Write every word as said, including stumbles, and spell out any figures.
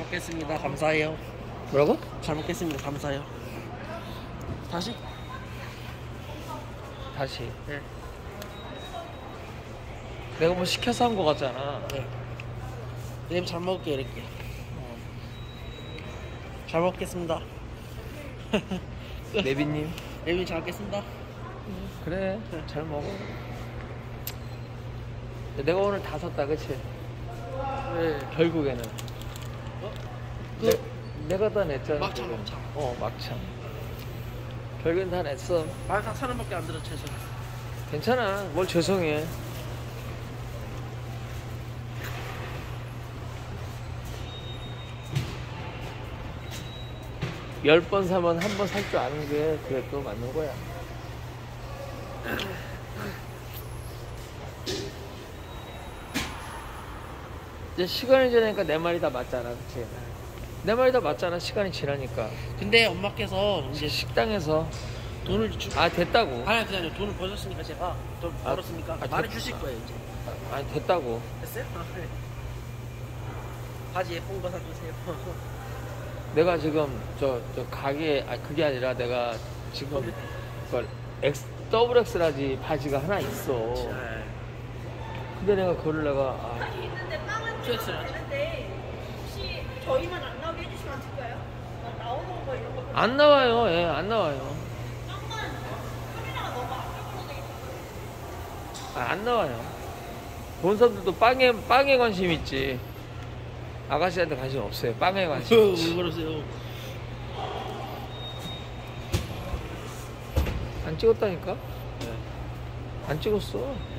먹겠습니다. 감사해요. 뭐라고? 잘 먹겠습니다. 감사해요. 다시? 다시. 네. 내가 뭐 시켜서 한 거 같잖아. 네. 내일 잘 먹을게 이렇게. 잘 먹겠습니다. 네비님. 내일 잘 먹겠습니다. 그래, 잘 먹어. 내가 오늘 다 샀다, 그치? 네. 결국에는. 어? 내, 그 내가 다 냈잖아. 막창 지금. 막창. 어, 막창. 결국엔 다 냈어. 만 사천 원밖에 안 들어 최소. 괜찮아. 뭘 죄송해. 열 번 사면 한 번 살 줄 아는 게 그게 또 맞는 거야. 이제 시간이 지나니까 내 말이 다 맞잖아, 그치? 내 말이 다 맞잖아, 시간이 지나니까. 근데 엄마께서 이제 이제 식당에서 돈을 주. 아 됐다고. 아니 그게 아니라 돈을 버셨으니까 제가 돈 아, 벌었으니까 아, 많이 됐- 주실 거예요 이제. 아니 됐다고. 됐어요? 아, 네. 바지 예쁜 거 사주세요. 내가 지금 저, 저 가게 아 그게 아니라 내가 지금 그걸 X 더블 엑스라지 바지가 하나 있어. 네. 근데 내가 그거를 내가 아, 아니 있는데 빵은 됐어요. 좀 많은데 혹시 저희만 안 나오게 해주시면 안 될까요? 막 나오는 거 이런 거 안 나와요. 예, 안 나와요. 빵만 카메라가 너무 앞쪽으로 돼 있어. 아, 안 나와요. 본 사람들도 빵에 빵에 관심 있지. 아가씨한테 관심 없어요. 빵에 관심 왜 있지. 그러세요? 안 찍었다니까? 네. 안 찍었어.